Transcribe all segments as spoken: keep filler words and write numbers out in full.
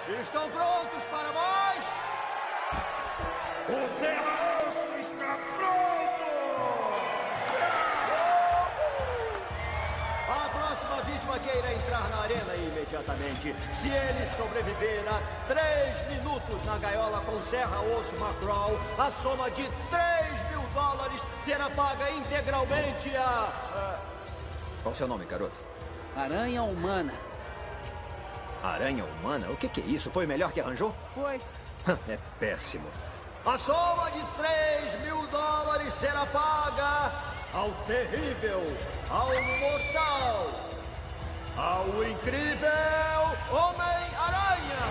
Estão prontos para mais? O Serra-Osso está pronto! A próxima vítima queira entrar na arena imediatamente. Se ele sobreviver a três minutos na gaiola com Serra-Osso Macraw, a soma de três mil dólares será paga integralmente a... Uh... Qual o seu nome, garoto? Aranha Humana. Aranha Humana? O que, que é isso? Foi o melhor que arranjou? Foi. É péssimo. A soma de três mil dólares será paga ao terrível, ao mortal, ao incrível Homem-Aranha!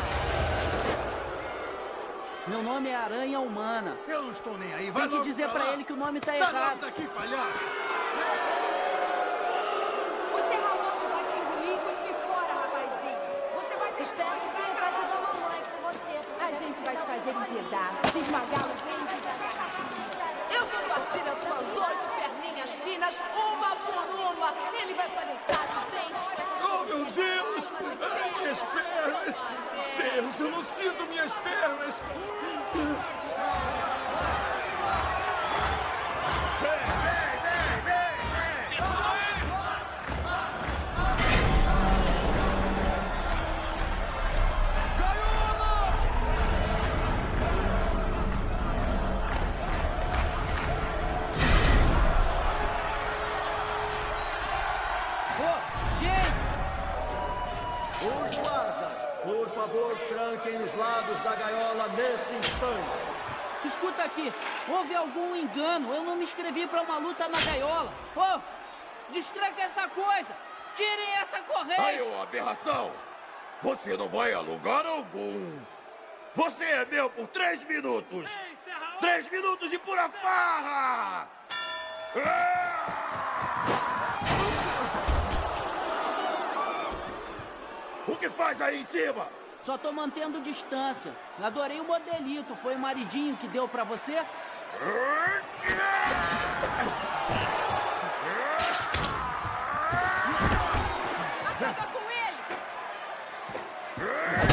Meu nome é Aranha Humana. Eu não estou nem aí. Vai Tem que logo dizer pra pra lá. ele que o nome tá Sai logo errado. daqui, palhaço! O Serra-Osso vai te engolir e cuspir fora, rapazinho. Você vai ter Espero que tenha casa da mamãe com você. A gente vai te fazer em pedaços, esmagá-lo bem devagarzinho. Eu vou partir as suas oito perninhas finas, uma por uma. Ele vai palitar os dentes com essas Oh, meu Deus! Minhas pernas! Deus, eu não sinto minhas pernas! Vem, vem, vem, vem, vem! Ô, gente! Os guardas, por favor, tranquem os lados da gaiola nesse instante. Escuta aqui, houve algum engano. Eu não me inscrevi pra uma luta na gaiola. Ô, destranca essa coisa. Tirem essa corrente. Aí, ô aberração! Você não vai a lugar algum! Você é meu por três minutos! Três minutos de pura farra! O que faz aí em cima? Só tô mantendo distância. Adorei o modelito. Foi o maridinho que deu pra você? Acaba com ele!